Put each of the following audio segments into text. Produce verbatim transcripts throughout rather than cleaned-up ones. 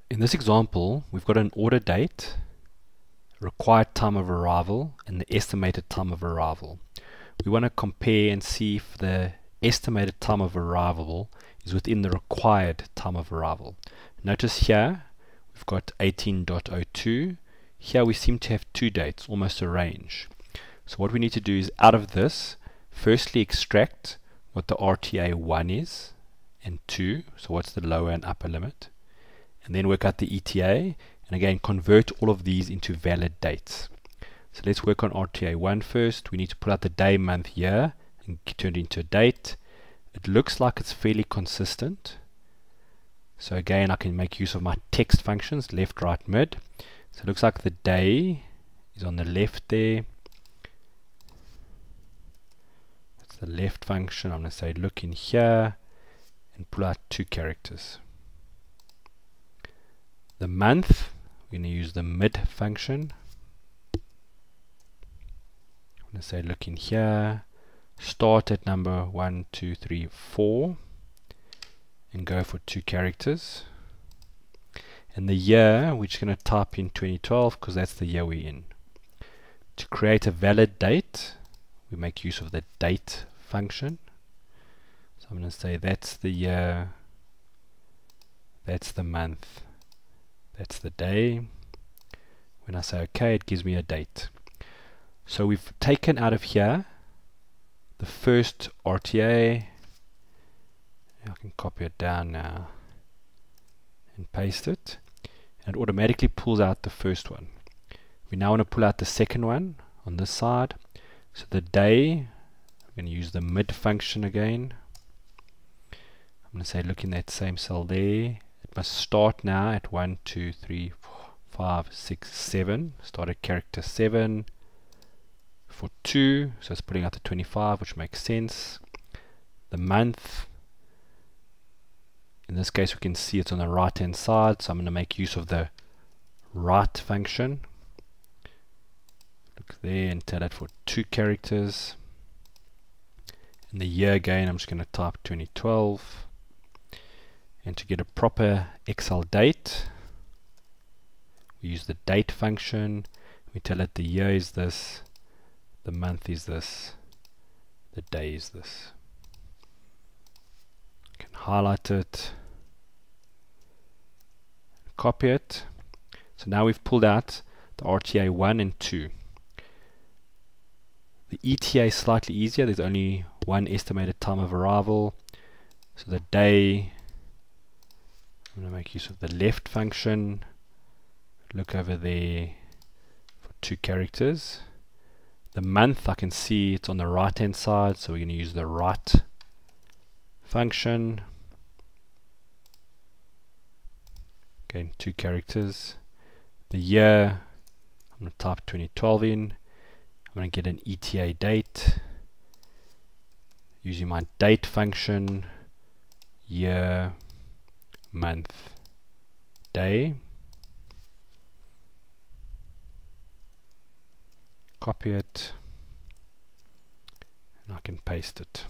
In this example, we've got an order date, required time of arrival, and the estimated time of arrival. We want to compare and see if the estimated time of arrival is within the required time of arrival. Notice here we've got eighteen point oh two. Here we seem to have two dates, almost a range. So what we need to do is, out of this, firstly extract what the R T A one is and two, so what's the lower and upper limit, and then work out the E T A, and again convert all of these into valid dates. So let's work on R T A one first. We need to pull out the day, month, year and turn it into a date. It looks like it's fairly consistent. So again, I can make use of my text functions, left, right, mid. So it looks like the day is on the left there. That's the left function. I'm going to say look in here and pull out two characters. The month, we're going to use the mid function. I'm going to say look in here, start at number one, two, three, four, and go for two characters. And the year, we're just going to type in twenty twelve because that's the year we're in. To create a valid date, we make use of the date function. So I'm going to say that's the year, that's the month, that's the day. When I say OK, it gives me a date. So we've taken out of here the first R T A. I can copy it down now and paste it, and it automatically pulls out the first one. We now want to pull out the second one on this side. So the day, I'm going to use the mid function again. I'm going to say look in that same cell there. It must start now at one, two, three, four, five, six, seven. Start at character seven for two, so it's putting out the twenty-five, which makes sense. The month, in this case we can see it's on the right hand side, so I'm going to make use of the right function. Look there and tell it for two characters. And the year again, I'm just going to type twenty twelve. And to get a proper Excel date, we use the date function. We tell it the year is this, the month is this, the day is this. I can highlight it, copy it. So now we've pulled out the R T A one and two. The E T A is slightly easier. There's only one estimated time of arrival. So the day, I'm going to make use of the left function. Look over there for two characters. The month, I can see it's on the right hand side, so we're going to use the right function. Again, two characters. The year, I'm going to type twenty twelve in. I'm going to get an E T A date using my date function, year, month, day. Copy it, and I can paste it.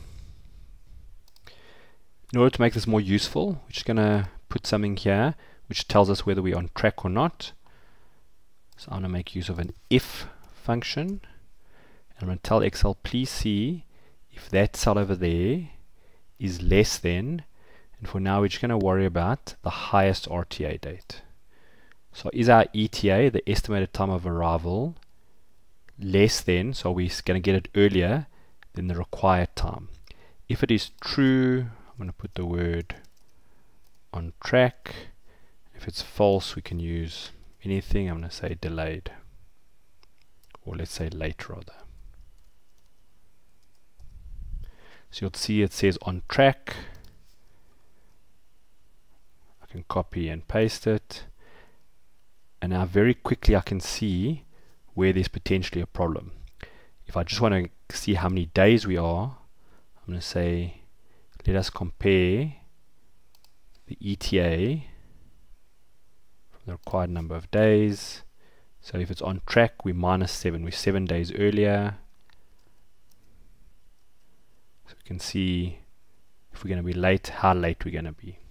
In order to make this more useful, we're just going to put something here which tells us whether we're on track or not. So I'm going to make use of an if function, and I'm going to tell Excel, please see if that cell over there is less than, and for now we're just going to worry about the highest R T A date. So is our E T A, the estimated time of arrival, less than, so we're going to get it earlier than the required time? If it is true, I'm going to put the word on track. If it's false, we can use anything. I'm going to say delayed, or let's say late rather. So you'll see it says on track. I can copy and paste it, and now very quickly I can see where there's potentially a problem. If I just want to see how many days we are, I'm going to say let us compare the E T A from the required number of days. So if it's on track, we're minus seven, we're seven days earlier. So we can see if we're going to be late, how late we're going to be.